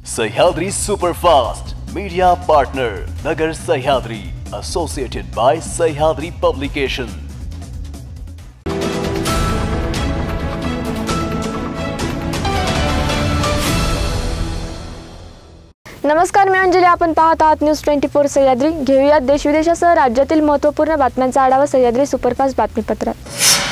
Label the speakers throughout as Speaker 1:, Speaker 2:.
Speaker 1: Sahyadri superfast media partner Nagar Sahyadri associated by Sahyadri publication.
Speaker 2: नमस्कार, मी अंजली। आपण पाहत आहात न्यूज 24 सह्याद्री। घेऊयात देश विदेशासह राज्यातील महत्त्वपूर्ण बातम्यांचा आढावा सह्याद्री सुपरफास्ट बातमीपत्रात।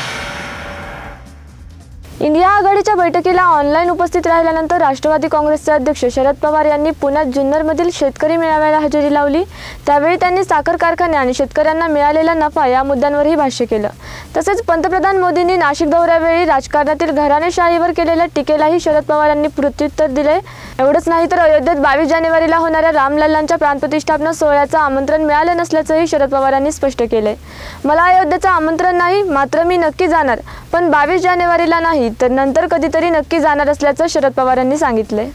Speaker 2: इंडिया आघाडीच्या बैठकीला ऑनलाईन उपस्थित राहिल्यानंतर राष्ट्रवादी काँग्रेसचे अध्यक्ष शरद पवार यांनी पुण्यात जुन्नरमधील शेतकरी मेळाव्याला हजेरी लावली। त्यावेळी त्यांनी साखर कारखाने आणि शेतकऱ्यांना मिळालेला नफा या मुद्द्यांवरही भाष्य केलं। तसेच पंतप्रधान मोदींनी नाशिक दौऱ्यावेळी राजकारणातील घराणेशाहीवर केलेल्या टीकेलाही शरद पवारांनी प्रत्युत्तर दिले। एवढंच नाही तर अयोध्येत 22 जानेवारीला होणाऱ्या रामलल्लांच्या प्राणप्रतिष्ठापना सोहळ्याचं आमंत्रण मिळालं नसल्याचंही शरद पवारांनी स्पष्ट केलंय। मला अयोध्येचं आमंत्रण नाही, मात्र मी नक्की जाणार, पण 22 जानेवारीला नाही तर नंतर कधीतरी नक्की जाणार असल्याचं शरद पवारांनी सांगितलंय।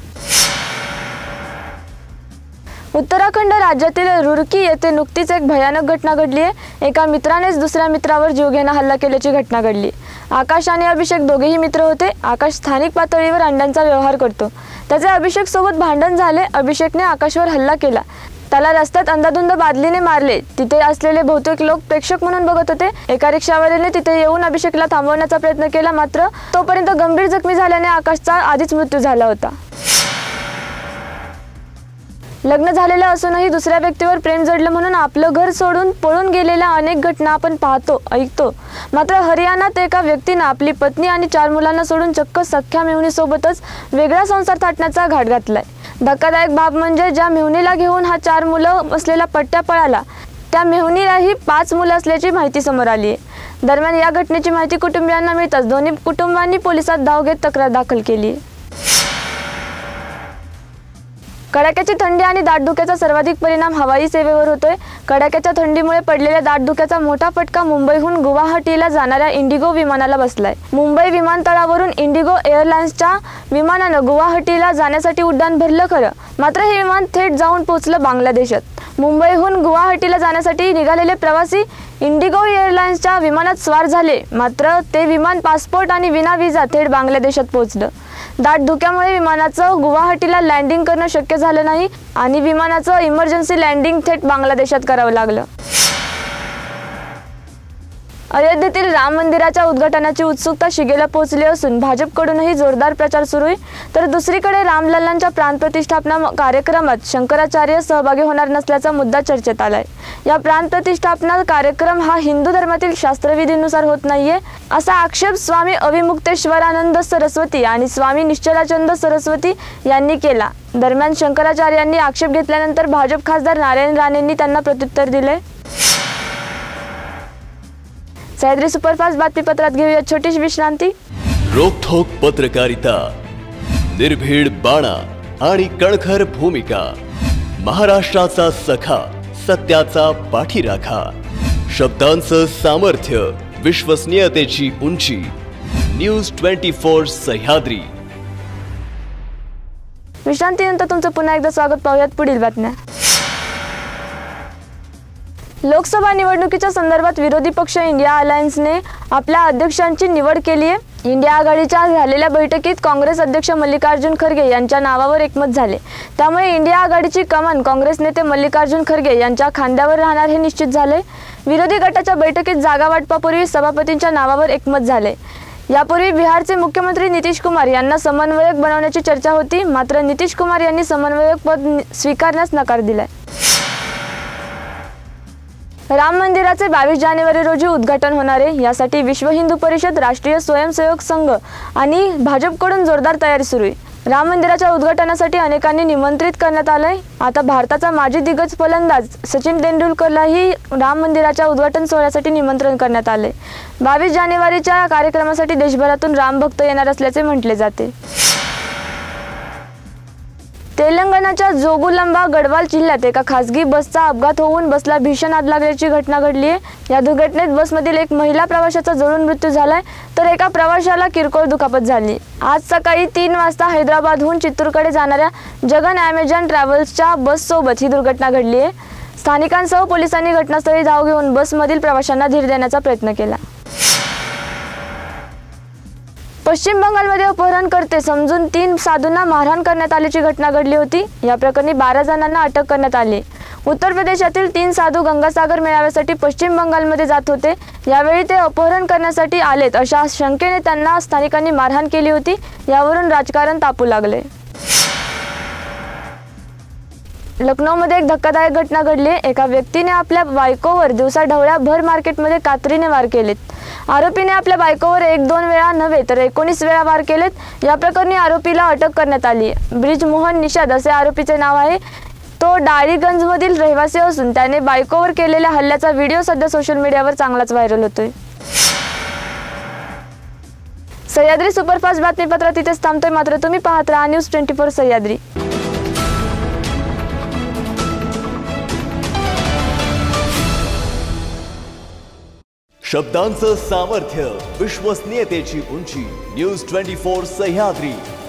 Speaker 2: उत्तराखंड राज्यातील रुड़की येथे नुकतीच एक भयानक घटना घडली आहे। एका मित्रानेच दुसऱ्या मित्रावर जीवघेणा हल्ला केल्याची घटना घडली। आकाश आणि अभिषेक दोघेही मित्र होते। आकाश स्थानिक पातळीवर अंड्यांचा व्यवहार करतो। त्याचे अभिषेक सोबत भांडण झाले। अभिषेकने आकाशवर हल्ला केला, त्याला रस्त्यात अंधाधुंद बादलीने मारले। तिथे असलेले बहुतेक लोक प्रेक्षक म्हणून बघत होते। एका रिक्षावाल्याने तिथे येऊन अभिषेकला थांबवण्याचा प्रयत्न केला, मात्र तोपर्यंत गंभीर जखमी झाल्याने आकाशचा आधीच मृत्यू झाला होता। लग्न झालेलं असूनही दुसऱ्या व्यक्तीवर प्रेम जडलं म्हणून आपलं घर सोडून पळून गेलेल्या अनेक घटना आपण पाहतो, ऐकतो। मात्र हरियाणात एका व्यक्तीने आपली पत्नी आणि 4 मुलांना सोडून चक्क सख्या मेहुणीसोबतच वेगळा संसार थाटण्याचा घाट घातलाय। धक्कादायक बाब म्हणजे ज्या मेहुणीला घेऊन हा 4 मुलं असलेला पट्ट्या पळाला, त्या मेहुणीलाही 5 मुलं असल्याची माहिती समोर आली आहे। दरम्यान या घटनेची माहिती कुटुंबियांना मिळताच दोन्ही कुटुंबांनी पोलिसात धाव घेत तक्रार दाखल केली आहे। कडाक्याची थंडी आणि दाटधुक्याचा सर्वाधिक परिणाम हवाई सेवेवर होतोय। कडाक्याच्या थंडीमुळे पडलेल्या दाटधुक्याचा मोठा फटका मुंबईहून गुवाहाटीला जाणाऱ्या इंडिगो विमानाला बसलाय। मुंबई विमानतळावरून इंडिगो एअरलाइन्सच्या विमानानं गुवाहाटीला जाण्यासाठी उड्डाण भरलं खरं, मात्र हे विमान थेट जाऊन पोहोचलं बांगलादेशात। मुंबईहून गुवाहाटीला जाण्यासाठी निघालेले प्रवासी इंडिगो एअरलाइन्सच्या विमानात स्वार झाले, मात्र ते विमान पासपोर्ट आणि विना व्हिसा थेट बांगलादेशात पोहोचलं। दाट धुक्यामुळे विमानाचं गुवाहाटीला लँडिंग करणं शक्य झालं नाही आणि विमानाचं इमर्जन्सी लँडिंग थेट बांगलादेशात करावं लागलं। अयोध्येतील राम मंदिराच्या उद्घाटनाची उत्सुकता शिगेला पोहोचली असून भाजपकडूनही जोरदार प्रचार सुरू आहे। तर दुसरीकडे रामलल्लांच्या प्राणप्रतिष्ठापना कार्यक्रमात शंकराचार्य सहभागी होणार नसल्याचा मुद्दा चर्चेत आलाय। या प्राणप्रतिष्ठापना कार्यक्रम हा हिंदू धर्मातील शास्त्रविधीनुसार होत नाहीये, असा आक्षेप स्वामी अविमुक्तेश्वरानंद सरस्वती आणि स्वामी निश्चलाचंद सरस्वती यांनी केला। दरम्यान शंकराचार्यांनी आक्षेप घेतल्यानंतर भाजप खासदार नारायण राणेंनी त्यांना प्रत्युत्तर दिले। सह्याद्री सुपरफास्ट बातमीपत्रात घेऊया छोटीशी विश्रांती।
Speaker 1: रोखोक पत्रकारिता, निर्भीड बाणा आणि कणखर भूमिका, महाराष्ट्राचा सखा, सत्याचा पाठीराखा, शब्दांचं सामर्थ्य, विश्वसनीयतेची उंची। न्यूज 24 सह्याद्री।
Speaker 2: विश्रांतीनंतर तुमचं पुन्हा एकदा स्वागत। पाहूयात पुढील बातम्या। लोकसभा निवडणुकीच्या संदर्भात विरोधी पक्ष इंडिया अलायन्सने आपल्या अध्यक्षांची निवड केली आहे। इंडिया आघाडीच्या झालेल्या बैठकीत काँग्रेस अध्यक्ष मल्लिकार्जुन खरगे यांच्या नावावर एकमत झाले। त्यामुळे इंडिया आघाडीची कमान काँग्रेस नेते मल्लिकार्जुन खरगे यांच्या खांद्यावर राहणार हे निश्चित झाले। विरोधी गटाच्या बैठकीत जागा वाटपापूर्वी सभापतींच्या नावावर एकमत झाले। यापूर्वी बिहारचे मुख्यमंत्री नितीश कुमार यांना समन्वयक बनवण्याची चर्चा होती, मात्र नितीश कुमार यांनी समन्वयक पद स्वीकारण्यास नकार दिलाय। राम मंदिराचे 22 जानेवारी रोजी उद्घाटन होणार आहे। यासाठी विश्व हिंदू परिषद, राष्ट्रीय स्वयंसेवक संघ आणि भाजपकडून जोरदार तयारी सुरू आहे। राम मंदिराच्या उद्घाटनासाठी अनेकांनी निमंत्रित करण्यात आलंय। आता भारताचा माजी दिग्गज फलंदाज सचिन तेंडुलकरलाही राम मंदिराच्या उद्घाटन सोहळ्यासाठी निमंत्रण करण्यात आले। 22 जानेवारीच्या कार्यक्रमासाठी देशभरातून राम भक्त येणार असल्याचे म्हटले जाते। तेलंगणाच्या जोगुलांबा गढवाल जिल्ह्यात एका खासगी बसचा अपघात होऊन बसला भीषण आग लागल्याची घटना घडली आहे। या दुर्घटनेत बसमधील एक महिला प्रवाशाचा जळून मृत्यू झालाय, तर एका प्रवाशाला किरकोळ दुखापत झाली। आज सकाळी 3 वाजता हैदराबादहून चित्तूरकडे जाणाऱ्या जगन ॲमेझॉन ट्रॅव्हल्सच्या बससोबत ही दुर्घटना घडली आहे। स्थानिकांसह पोलिसांनी घटनास्थळी धाव घेऊन बसमधील प्रवाशांना धीर देण्याचा प्रयत्न केला। पश्चिम बंगालमध्ये अपहरणकर्ते समजून 3 साधूंना मारहाण करण्यात आल्याची घटना घडली होती। या प्रकरणी 12 जणांना अटक करण्यात आली। उत्तर प्रदेशातील 3 साधू गंगासागर मेळाव्यासाठी पश्चिम बंगालमध्ये जात होते। यावेळी ते अपहरण करण्यासाठी आलेत अशा शंकेने त्यांना स्थानिकांनी मारहाण केली होती। यावरून राजकारण तापू लागले। लखनौमध्ये एक धक्कादायक घटना घडली। एका व्यक्तीने आपल्या बायकोवर दिवसाढवळ्या भर मार्केटमध्ये कात्रीने वार केलेत। आरोपीने आपल्या बायकोवर 1-2 वेळा नव्हे तर 19 वेळा वार केलेत। या प्रकरणी आरोपीला अटक करण्यात आली। ब्रिजमोहन निषाद असे आरोपीचे नाव आहे। तो डाळीगंजमधील रहिवासी असून त्याने बायकोवर केलेल्या हल्ल्याचा व्हिडिओ सध्या सोशल मीडियावर चांगलाच व्हायरल होतोय। सह्याद्री सुपरफास्ट बातमीपत्र तिथेच थांबतोय, मात्र तुम्ही पाहत राहा न्यूज 24 सह्याद्री।
Speaker 1: शब्दांचं सामर्थ्य, विश्वसनीयतेची उंची, न्यूज 24 सह्याद्री।